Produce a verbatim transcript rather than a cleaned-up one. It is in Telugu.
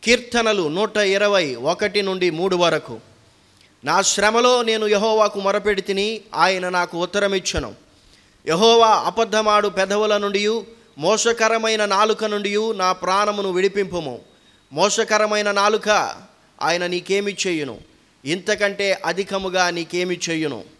కీర్తనలు నూట ఇరవై ఒకటి నుండి మూడు వరకు. నా శ్రమలో నేను యెహోవాకు మొరపెడితిని, ఆయన నాకు ఉత్తరమిచ్చెను. యెహోవా అబద్ధమాడు పెదవుల నుండి, మోసకరమైన నాలుక నుండి నా ప్రాణమును విడిపింపుము. మోసకరమైన నాలుక, ఆయన నీకేమి చేయును? ఇంతకంటే అధికముగా నీకేమి చేయును?